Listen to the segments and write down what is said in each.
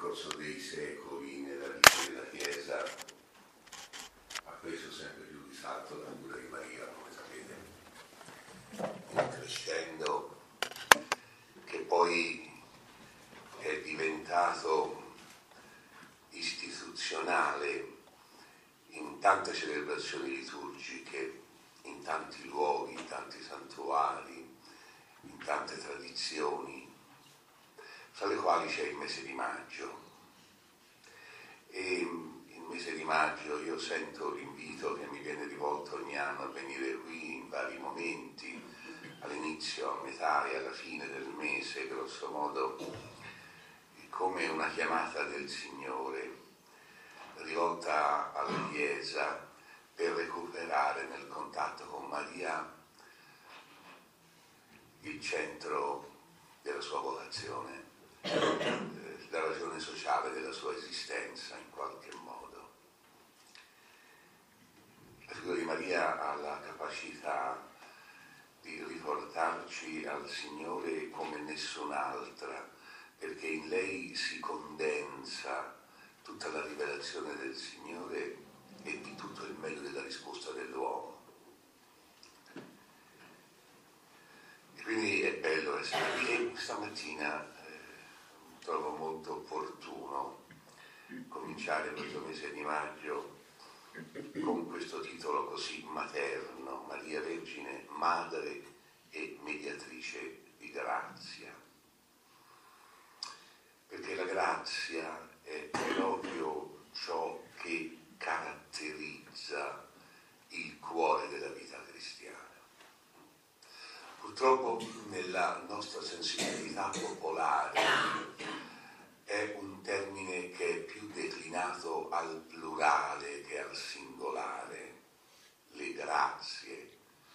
corso dei secoli nella vita della Chiesa ha preso sempre più risalto la figura di Maria, come sapete, in un crescendo che poi è diventato istituzionale in tante celebrazioni liturgiche, in tanti luoghi, in tanti santuari, in tante tradizioni, fra le quali c'è il mese di maggio. E il mese di maggio io sento l'invito che mi viene rivolto ogni anno a venire qui in vari momenti, all'inizio, a metà e alla fine del mese, grosso modo, come una chiamata del Signore rivolta alla Chiesa per recuperare nel contatto con Maria il centro della sua vocazione, la ragione sociale della sua esistenza in qualche modo. La figura di Maria ha la capacità di riportarci al Signore come nessun'altra, perché in lei si condensa tutta la rivelazione del Signore e di tutto il meglio della risposta dell'uomo. E quindi è bello essere qui e stamattina trovo molto opportuno cominciare questo mese di maggio con questo titolo così materno: Maria Vergine, Madre e Mediatrice di Grazia. Perché la grazia è proprio ciò che caratterizza il cuore della vita cristiana. Purtroppo nella nostra sensibilità popolare è un termine che è più declinato al plurale che al singolare, le grazie,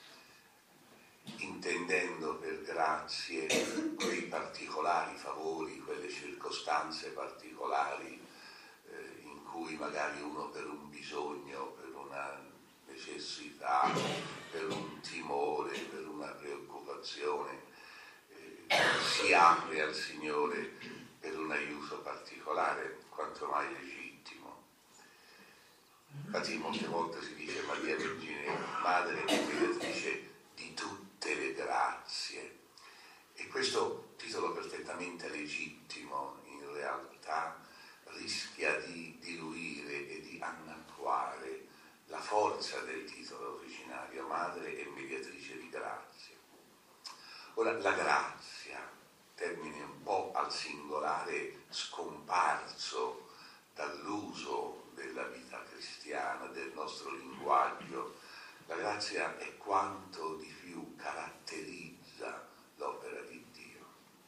intendendo per grazie quei particolari favori, quelle circostanze particolari in cui magari uno per un bisogno, per una necessità, per un timore, per una preoccupazione si apre al Signore per un aiuto particolare, quanto mai legittimo. Infatti molte volte si dice Maria Vergine, Madre e Mediatrice di tutte le grazie, e questo titolo perfettamente legittimo in realtà rischia di diluire e di annacquare la forza del titolo originario, Madre e Mediatrice di Grazia. Ora, la grazia, termine un po' al singolare scomparso dall'uso della vita cristiana, del nostro linguaggio, la grazia è quanto di più caratterizza l'opera di Dio.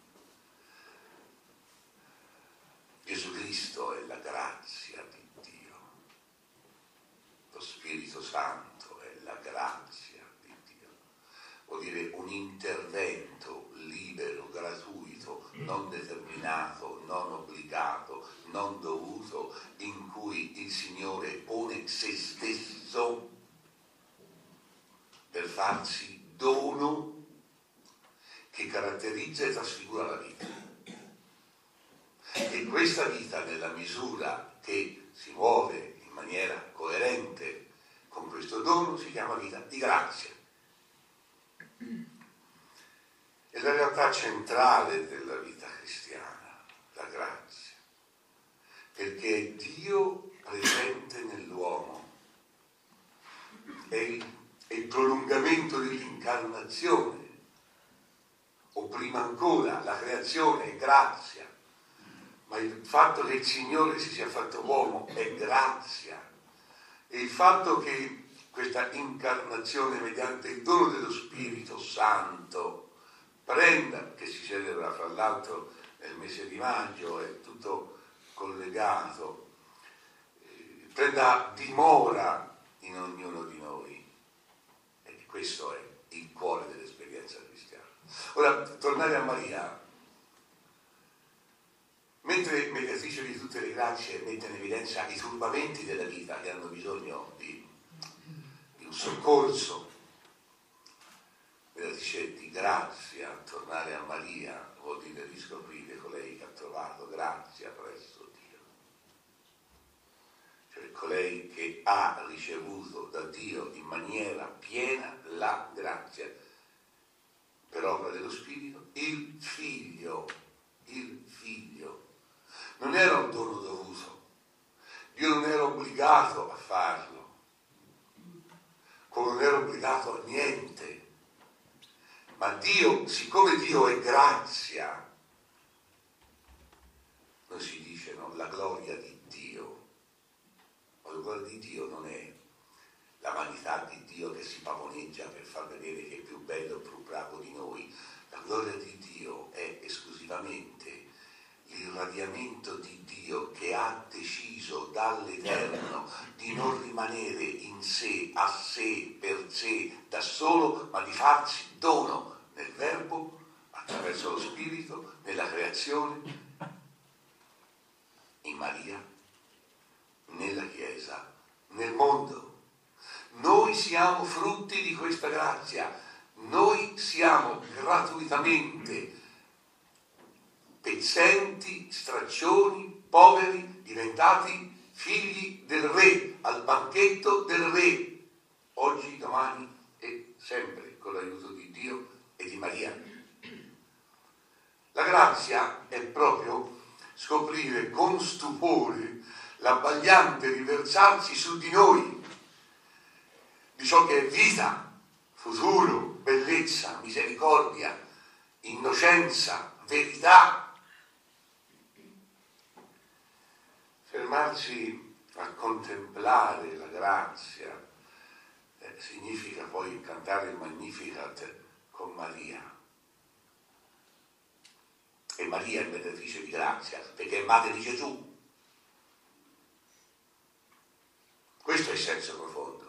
Gesù Cristo è la grazia di Dio. Lo Spirito Santo è la grazia di Dio. Vuol dire un intervento libero, gratuito, non determinato, non obbligato, non dovuto, in cui il Signore pone se stesso per farsi dono che caratterizza e trasfigura la vita. E questa vita, nella misura che si muove in maniera coerente con questo dono, si chiama vita di grazia. È la realtà centrale della vita cristiana, la grazia, perché è Dio presente nell'uomo, è il prolungamento dell'incarnazione, o prima ancora la creazione è grazia, ma il fatto che il Signore si sia fatto uomo è grazia, e il fatto che questa incarnazione mediante il dono dello Spirito Santo prenda, che si celebra fra l'altro nel mese di maggio, è tutto collegato, prenda dimora in ognuno di noi. E questo è il cuore dell'esperienza cristiana. Ora, tornare a Maria, mentre Mediatrice di tutte le grazie mette in evidenza i turbamenti della vita che hanno bisogno di un soccorso, Mediatrice di grazia, tornare a Maria vuol dire riscoprire colei che ha trovato grazia presso Dio. colei che ha ricevuto da Dio in maniera piena la grazia per opera dello Spirito, il Figlio. Non era un dono dovuto, Dio non era obbligato a farlo, come non era obbligato a niente, ma Dio, siccome Dio è grazia, non si dice, no, la gloria di Dio, ma la gloria di Dio non è la vanità di Dio che si pavoneggia per far vedere che è più bello e più bravo di noi. La gloria di Dio è esclusivamente l'irradiamento di Dio che ha deciso dall'Eterno di non rimanere in sé, a sé, per sé, da solo, ma di farsi dono nel Verbo, attraverso lo Spirito, nella creazione, in Maria, nella Chiesa, nel mondo. Noi siamo frutti di questa grazia, noi siamo gratuitamente pezzenti, straccioni, poveri, diventati figli del Re, al banchetto del Re, oggi, domani e sempre, con l'aiuto di Dio e di Maria. La grazia è proprio scoprire con stupore l'abbagliante riversarsi su di noi di ciò che è vita, futuro, bellezza, misericordia, innocenza, verità. Fermarsi a contemplare la grazia significa poi cantare il Magnificat con Maria. E Maria è mediatrice di grazia, perché è madre di Gesù. Questo è il senso profondo.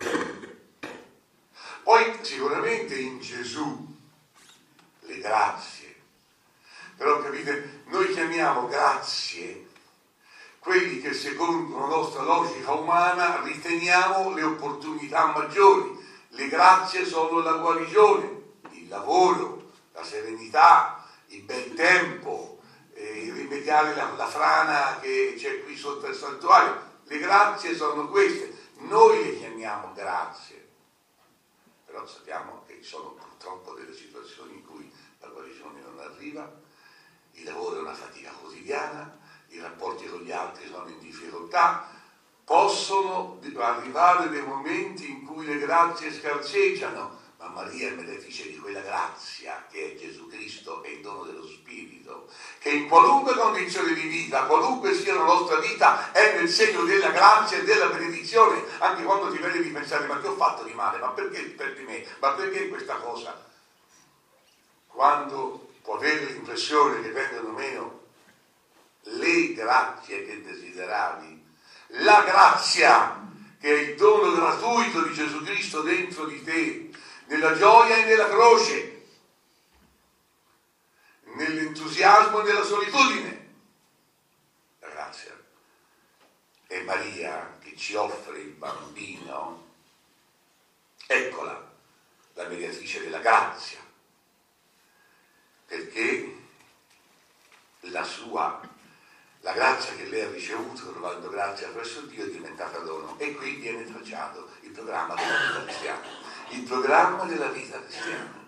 Poi sicuramente in Gesù le grazie, però capite, noi chiamiamo grazie quelli che secondo la nostra logica umana riteniamo le opportunità maggiori. Le grazie sono la guarigione, il lavoro, la serenità, il bel tempo, il rimediare la frana che c'è qui sotto il santuario. Le grazie sono queste, noi le chiamiamo grazie, però sappiamo che ci sono purtroppo delle situazioni in cui la guarigione non arriva, il lavoro è una fatica quotidiana, i rapporti con gli altri sono in difficoltà, possono arrivare dei momenti in cui le grazie scarseggiano, ma Maria è mediatrice di quella grazia che è Gesù Cristo e il dono dello Spirito, che in qualunque condizione di vita, qualunque sia la nostra vita, è nel segno della grazia e della benedizione, anche quando ti vedi di pensare: ma che ho fatto di male? Ma perché per di me? Ma perché questa cosa? Quando può avere l'impressione che vengano meno le grazie che desideravi, la grazia che è il dono gratuito di Gesù Cristo dentro di te, nella gioia e nella croce, nell'entusiasmo e nella solitudine. La grazia è Maria che ci offre il bambino, eccola la mediatrice della grazia, perché la grazia che lei ha ricevuto trovando grazia presso Dio è diventata dono, e qui viene tracciato il programma della vita cristiana. Il programma della vita cristiana.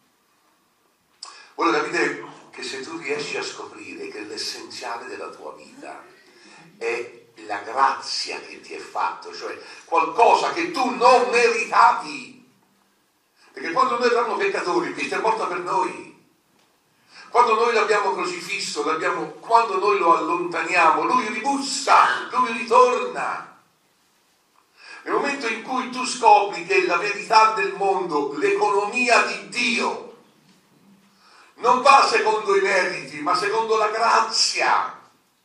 Voi capite che se tu riesci a scoprire che l'essenziale della tua vita è la grazia che ti è fatto, cioè qualcosa che tu non meritavi, perché quando noi eravamo peccatori Cristo è morto per noi. Quando noi l'abbiamo crocifisso, quando noi lo allontaniamo, lui ribussa, lui ritorna. Nel momento in cui tu scopri che la verità del mondo, l'economia di Dio, non va secondo i meriti, ma secondo la grazia,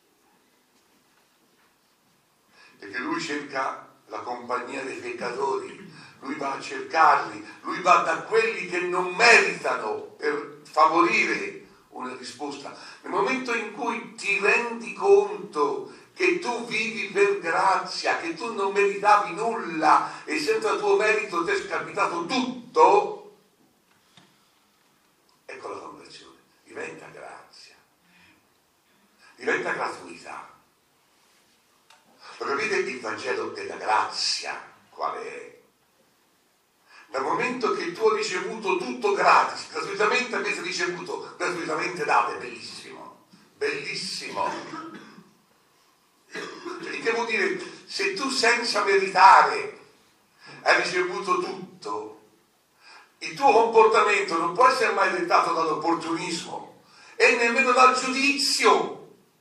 perché lui cerca la compagnia dei peccatori, lui va a cercarli, lui va da quelli che non meritano per favorire una risposta. Nel momento in cui ti rendi conto che tu vivi per grazia, che tu non meritavi nulla e senza tuo merito ti è scapitato tutto, ecco la conversione, diventa grazia, diventa gratuità. Lo capite il Vangelo della grazia quale è? Dal momento che tu hai ricevuto tutto gratis, gratuitamente avete ricevuto, gratuitamente date, bellissimo, bellissimo. Cioè, che vuol dire? Se tu senza meritare hai ricevuto tutto, il tuo comportamento non può essere mai dettato dall'opportunismo e nemmeno dal giudizio.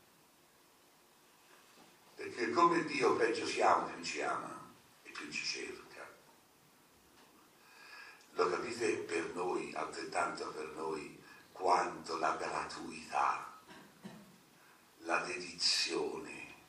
Perché come Dio peggio siamo, più ci ama e più ci cerca. Lo capite per noi, altrettanto per noi, quanto la gratuità, la dedizione.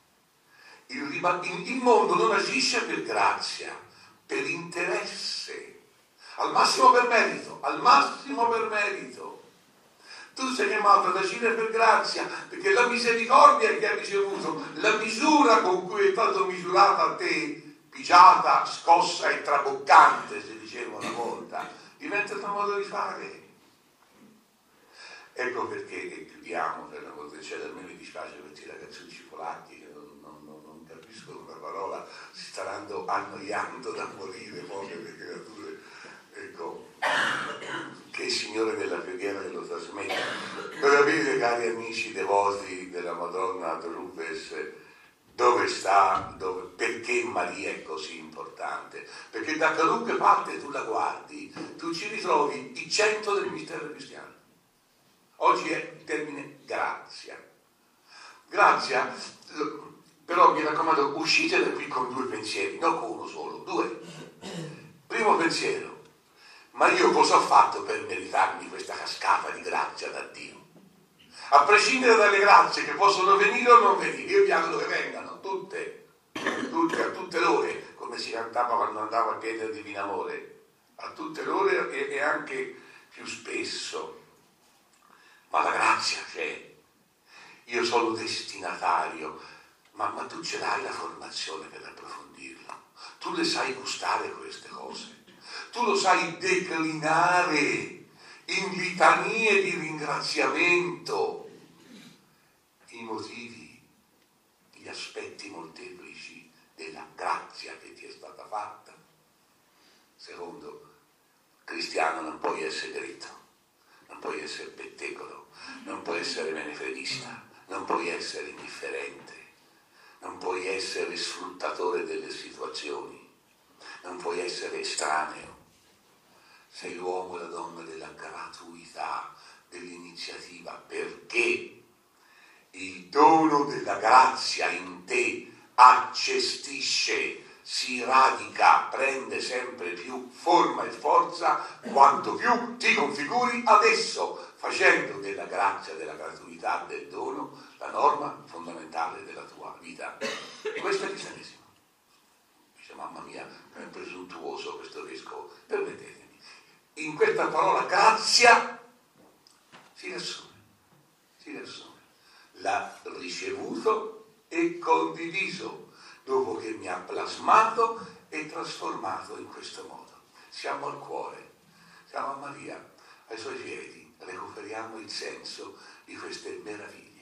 Il mondo non agisce per grazia, per interesse, al massimo per merito, al massimo per merito. Tu sei chiamato ad agire per grazia, perché la misericordia che hai ricevuto, la misura con cui è stato misurata a te, pigiata, scossa e traboccante, si diceva una volta, diventa il tuo modo di fare. Ecco perché, e chiudiamo per la cosa c'è, a me mi dispiace per questi ragazzucci polacchi che non capiscono una parola, si staranno annoiando da morire, povere creature. Ecco, che il Signore nella preghiera lo trasmetta. Lo capite, cari amici devoti della Madonna Drupes, dove sta, perché Maria è così importante? Perché da qualunque parte tu la guardi, tu ci ritrovi il centro del mistero cristiano. Oggi è il termine grazia. Grazia, però mi raccomando, uscite da qui con due pensieri, non con uno solo, due. Primo pensiero, ma io cosa ho fatto per meritarmi questa cascata di grazia da Dio? A prescindere dalle grazie che possono venire o non venire, io vi auguro che vengano, tutte, a tutte le ore, come si cantava quando andavo a chiedere Divino Amore, a tutte le ore e anche più spesso. Ma la grazia c'è, io sono destinatario, ma tu ce l'hai la formazione per approfondirlo, tu le sai gustare queste cose, tu lo sai declinare in litanie di ringraziamento, i motivi, gli aspetti molteplici della grazia che ti è stata fatta. Secondo, cristiano non puoi essere gretto, non puoi essere pettegolo, non puoi essere menefreghista, non puoi essere indifferente, non puoi essere sfruttatore delle situazioni, non puoi essere estraneo. Sei l'uomo e la donna della gratuità, dell'iniziativa, perché il dono della grazia in te accestisce, si radica, prende sempre più forma e forza quanto più ti configuri ad esso, facendo della grazia, della gratuità, del dono la norma fondamentale della tua vita. Questo è il cristianesimo. Dice, mamma mia, è presuntuoso questo vescovo. Permettetemi, in questa parola grazia si riassume, l'ha ricevuto e condiviso, dopo che mi ha plasmato e trasformato in questo modo. Siamo al cuore, siamo a Maria, ai suoi piedi, recuperiamo il senso di queste meraviglie.